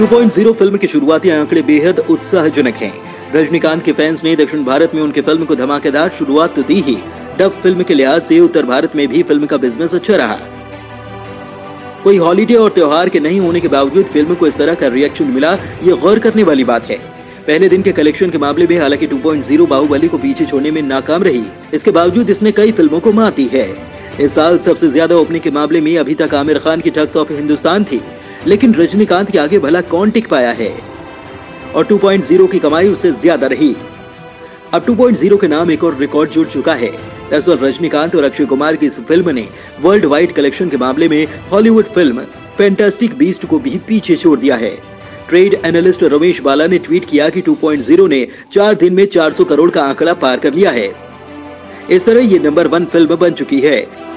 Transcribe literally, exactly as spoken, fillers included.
Two point zero film के शुरुआती आंकड़े बेहद उत्साहजनक हैं। रजनीकांत के फैंस ने दक्षिण भारत में उनके फिल्म को धमाकेदार शुरुआत तो दी ही, डब फिल्म के लिहाज से उत्तर भारत में भी फिल्म का बिजनेस अच्छा रहा। कोई हॉलीडे और त्योहार के नहीं होने के बावजूद फिल्म को इस तरह का रिएक्शन मिला, ये गौर करने वाली बात है। पहले दिन के कलेक्शन के मामले में हालांकि टू पॉइंट ज़ीरो बाहुबली को पीछे छोड़ने में नाकाम रही, इसके बावजूद इसने कई फिल्मों को मात दी है। इस साल सबसे ज्यादा ओपनिंग के मामले में अभी तक आमिर खान की ठग्स ऑफ हिंदुस्तान थी, लेकिन रजनीकांत के आगे भला कौन टिक पाया है, और टू पॉइंट ज़ीरो की कमाई उससे ज्यादा रही। अब टू पॉइंट ज़ीरो के नाम एक और रिकॉर्ड जुड़ चुका है। दरअसल रजनीकांत और अक्षय कुमार की इस फिल्म ने वर्ल्ड वाइड कलेक्शन के मामले में हॉलीवुड फिल्म फैंटास्टिक बीस्ट को भी पीछे छोड़ दिया है। ट्रेड एनालिस्ट रमेश बाला ने ट्वीट किया कि टू पॉइंट ज़ीरो ने चार दिन में चार सौ करोड़ का आंकड़ा पार कर लिया है। इस तरह ये नंबर वन फिल्म बन चुकी है।